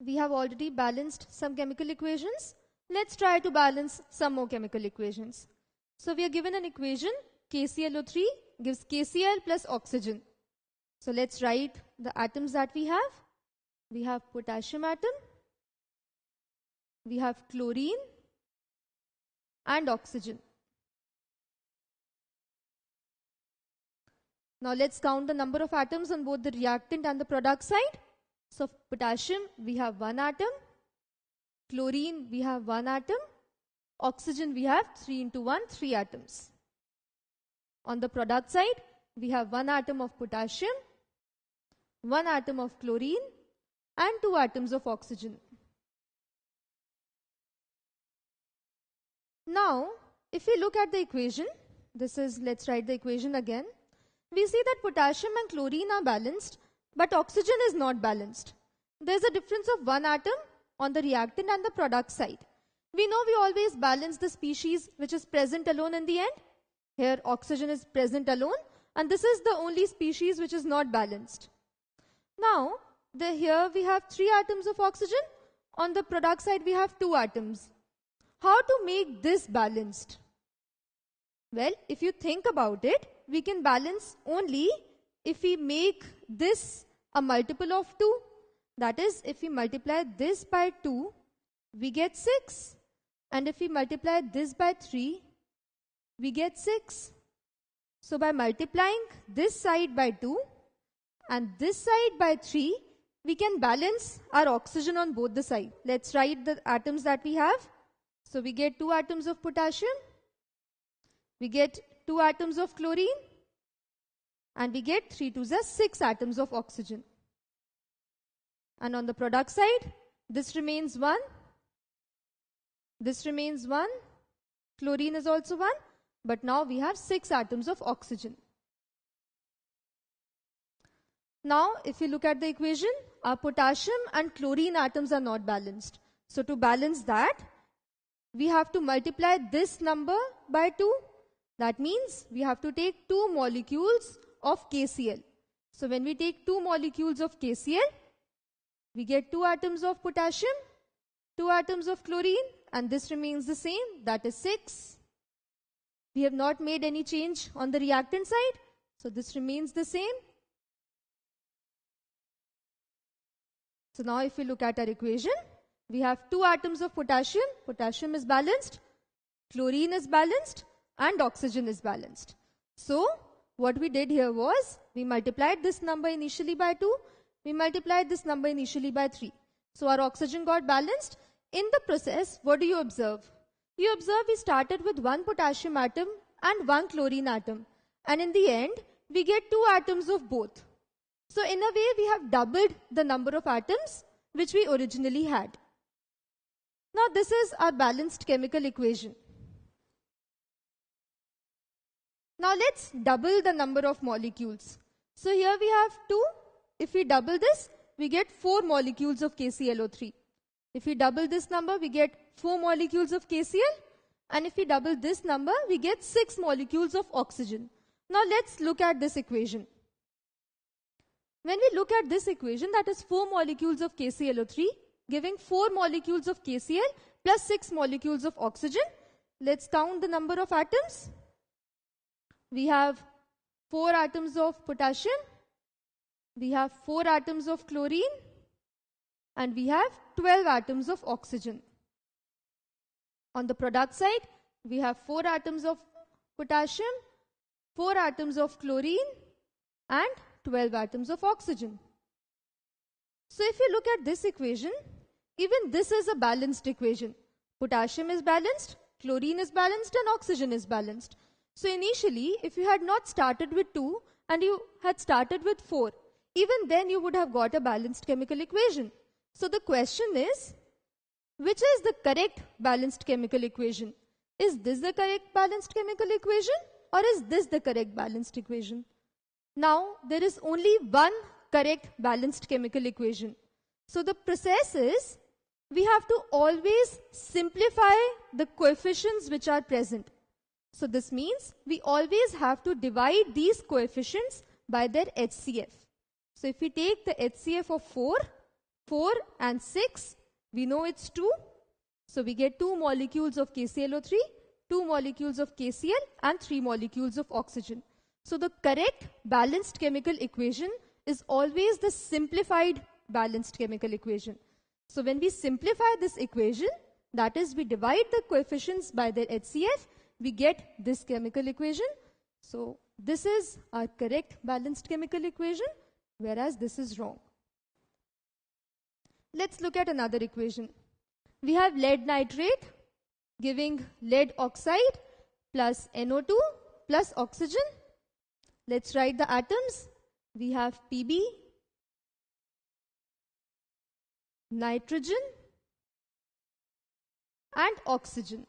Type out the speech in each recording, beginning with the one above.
We have already balanced some chemical equations. Let's try to balance some more chemical equations. So we are given an equation, KClO3 gives KCl plus oxygen. So let's write the atoms that we have. We have potassium atom, we have chlorine and oxygen. Now let's count the number of atoms on both the reactant and the product side. So potassium, we have 1 atom. Chlorine, we have 1 atom. Oxygen, we have 3 into 1, 3 atoms. On the product side, we have 1 atom of potassium, 1 atom of chlorine, and 2 atoms of oxygen. Now, if we look at the equation, let's write the equation again. We see that potassium and chlorine are balanced, but oxygen is not balanced. There's a difference of 1 atom on the reactant and the product side. We know we always balance the species which is present alone in the end. Here oxygen is present alone, and this is the only species which is not balanced. Now, here we have 3 atoms of oxygen. On the product side we have 2 atoms. How to make this balanced? Well, if you think about it, we can balance only if we make this a multiple of 2. That is, if we multiply this by 2, we get 6. And if we multiply this by 3, we get 6. So by multiplying this side by 2 and this side by 3, we can balance our oxygen on both the sides. Let's write the atoms that we have. So we get 2 atoms of potassium, we get 2 atoms of chlorine, and we get 3 to the 6 atoms of oxygen. And on the product side, this remains 1, this remains 1, chlorine is also 1, but now we have 6 atoms of oxygen. Now, if you look at the equation, our potassium and chlorine atoms are not balanced. So to balance that, we have to multiply this number by 2. That means we have to take 2 molecules of KCl. So when we take 2 molecules of KCl, we get 2 atoms of potassium, 2 atoms of chlorine, and this remains the same, that is 6. We have not made any change on the reactant side, so this remains the same. So now if we look at our equation, we have 2 atoms of potassium, potassium is balanced, chlorine is balanced, and oxygen is balanced. So what we did here was, we multiplied this number initially by 2, we multiplied this number initially by 3. So our oxygen got balanced. In the process, what do you observe? You observe we started with 1 potassium atom and 1 chlorine atom. And in the end, we get 2 atoms of both. So in a way, we have doubled the number of atoms which we originally had. Now this is our balanced chemical equation. Now let's double the number of molecules. So here we have 2. If we double this, we get 4 molecules of KClO3. If we double this number, we get 4 molecules of KCl. And if we double this number, we get 6 molecules of oxygen. Now let's look at this equation. When we look at this equation, that is 4 molecules of KClO3 giving 4 molecules of KCl plus 6 molecules of oxygen. Let's count the number of atoms. We have 4 atoms of potassium, we have 4 atoms of chlorine, and we have 12 atoms of oxygen. On the product side, we have 4 atoms of potassium, 4 atoms of chlorine, and 12 atoms of oxygen. So if you look at this equation, even this is a balanced equation. Potassium is balanced, chlorine is balanced, and oxygen is balanced. So initially, if you had not started with 2 and you had started with 4, even then you would have got a balanced chemical equation. So the question is, which is the correct balanced chemical equation? Is this the correct balanced chemical equation, or is this the correct balanced equation? Now, there is only one correct balanced chemical equation. So the process is, we have to always simplify the coefficients which are present. So this means we always have to divide these coefficients by their HCF. So if we take the HCF of 4, 4 and 6, we know it's 2. So we get 2 molecules of KClO3, 2 molecules of KCl, and 3 molecules of oxygen. So the correct balanced chemical equation is always the simplified balanced chemical equation. So when we simplify this equation, that is, we divide the coefficients by their HCF, we get this chemical equation. So this is our correct balanced chemical equation, whereas this is wrong. Let's look at another equation. We have lead nitrate giving lead oxide plus NO2 plus oxygen. Let's write the atoms. We have Pb, nitrogen, and oxygen.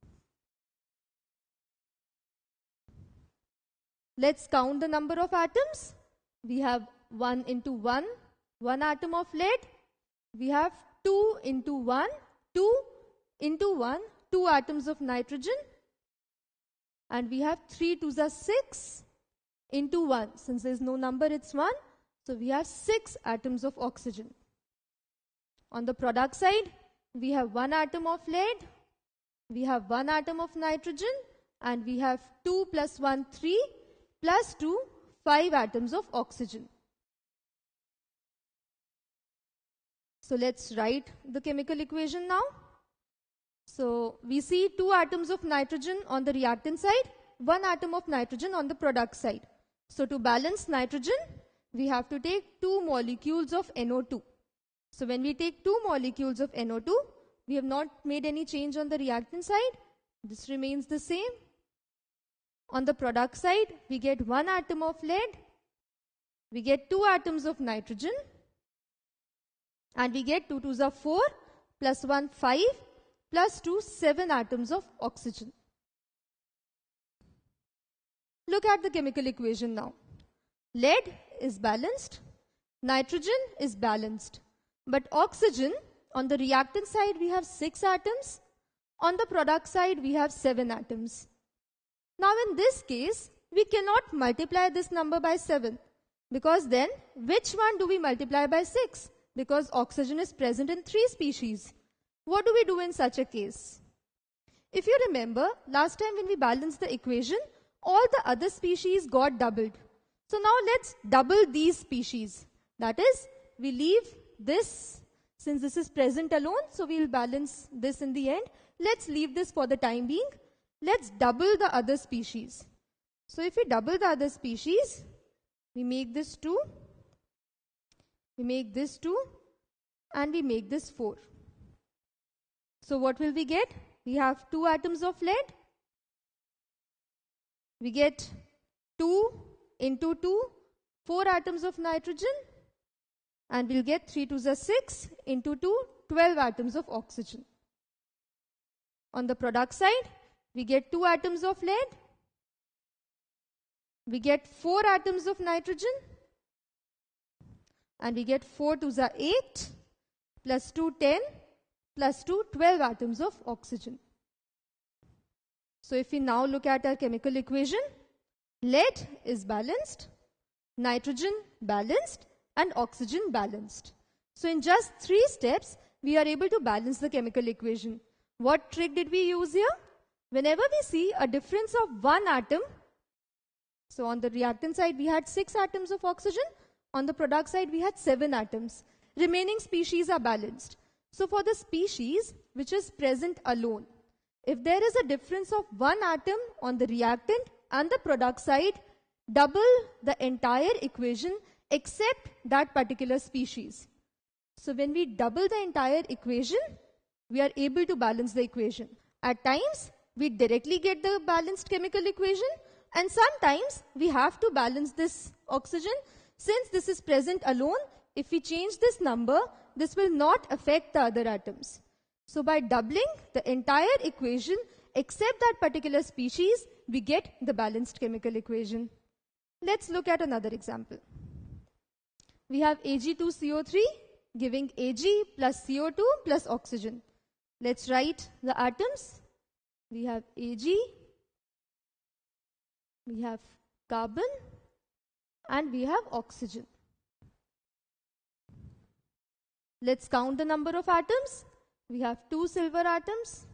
Let's count the number of atoms. We have 1 into 1, 1 atom of lead. We have 2 into 1, 2 into 1, 2 atoms of nitrogen. And we have 3 to the 6 into 1. Since there is no number, it's 1. So we have 6 atoms of oxygen. On the product side, we have 1 atom of lead, we have 1 atom of nitrogen, and we have 2 plus 1, 3, plus 2, 5 atoms of oxygen. So let's write the chemical equation now. So we see 2 atoms of nitrogen on the reactant side, 1 atom of nitrogen on the product side. So to balance nitrogen, we have to take 2 molecules of NO2. So when we take 2 molecules of NO2, we have not made any change on the reactant side. This remains the same. On the product side, we get 1 atom of lead, we get 2 atoms of nitrogen, and we get 2 to the 4 plus 1, 5, plus 2, 7 atoms of oxygen. Look at the chemical equation now. Lead is balanced, nitrogen is balanced, but oxygen, on the reactant side we have 6 atoms, on the product side we have 7 atoms. Now in this case, we cannot multiply this number by 7, because then which one do we multiply by 6? Because oxygen is present in 3 species. What do we do in such a case? If you remember, last time when we balanced the equation, all the other species got doubled. So now let's double these species. That is, we leave this, since this is present alone, so we'll balance this in the end. Let's leave this for the time being. Let's double the other species. So if we double the other species, we make this 2, we make this 2, and we make this 4. So what will we get? We have 2 atoms of lead. We get 2 into 2, 4 atoms of nitrogen, and we'll get 3 to the 6 into 2, 12 atoms of oxygen. On the product side, we get 2 atoms of lead, we get 4 atoms of nitrogen, and we get 4 to the 8, plus 2, 10, plus 2, 12 atoms of oxygen. So if we now look at our chemical equation, lead is balanced, nitrogen balanced, and oxygen balanced. So in just 3 steps, we are able to balance the chemical equation. What trick did we use here? Whenever we see a difference of 1 atom, so on the reactant side we had 6 atoms of oxygen, on the product side we had 7 atoms. Remaining species are balanced. So for the species which is present alone, if there is a difference of 1 atom on the reactant and the product side, double the entire equation except that particular species. So when we double the entire equation, we are able to balance the equation. At times, we directly get the balanced chemical equation, and sometimes we have to balance this oxygen. Since this is present alone, if we change this number, this will not affect the other atoms. So by doubling the entire equation except that particular species, we get the balanced chemical equation. Let's look at another example. We have Ag2CO3 giving Ag plus CO2 plus oxygen. Let's write the atoms. We have Ag, we have carbon, and we have oxygen. let's count the number of atoms. We have 2 silver atoms,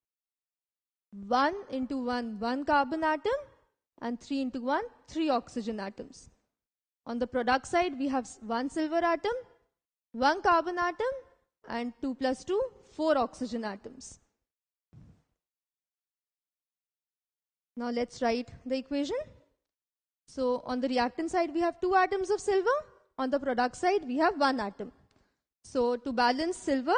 1 into 1, 1 carbon atom, and 3 into 1, 3 oxygen atoms. On the product side, we have 1 silver atom, 1 carbon atom, and 2 plus 2, 4 oxygen atoms. Now let's write the equation. So on the reactant side, we have 2 atoms of silver. On the product side, we have 1 atom. So to balance silver,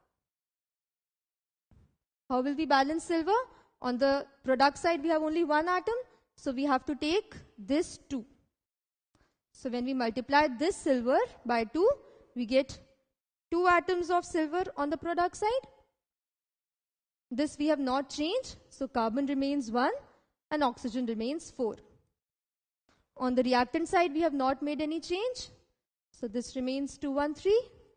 how will we balance silver? On the product side, we have only 1 atom. So we have to take this 2. So when we multiply this silver by 2, we get 2 atoms of silver on the product side. This we have not changed. So carbon remains 1 and oxygen remains 4. On the reactant side, we have not made any change. So this remains 213.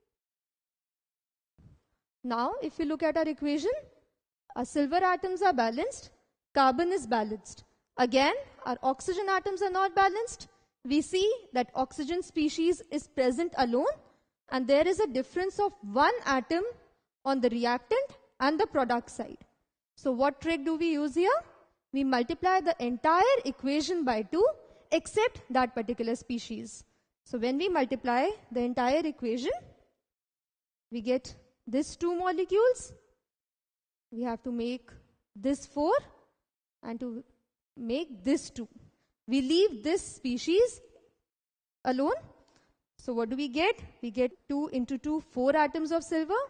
Now, if you look at our equation, our silver atoms are balanced, carbon is balanced. Again, our oxygen atoms are not balanced. We see that oxygen species is present alone, and there is a difference of 1 atom on the reactant and the product side. So what trick do we use here? We multiply the entire equation by 2 except that particular species. So when we multiply the entire equation, we get these 2 molecules. We have to make this 4 and to make this 2. We leave this species alone. So what do we get? We get 2 into 2, 4 atoms of silver.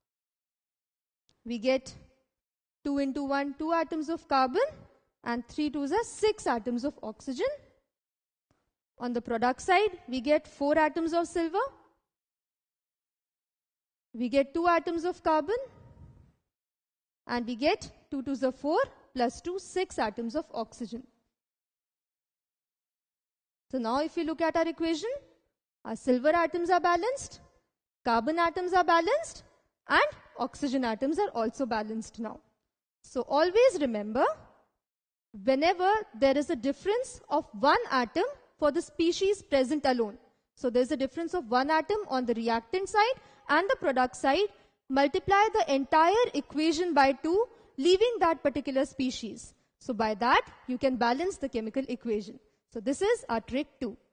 We get 2 into 1, 2 atoms of carbon, and 3 2s are 6 atoms of oxygen. On the product side, we get 4 atoms of silver. We get 2 atoms of carbon, and we get 2 2s are 4 plus 2, 6 atoms of oxygen. So now if you look at our equation, our silver atoms are balanced, carbon atoms are balanced, and oxygen atoms are also balanced now. So always remember, whenever there is a difference of 1 atom for the species present alone, so there is a difference of 1 atom on the reactant side and the product side, multiply the entire equation by 2, leaving that particular species. So by that, you can balance the chemical equation. So this is our trick 2.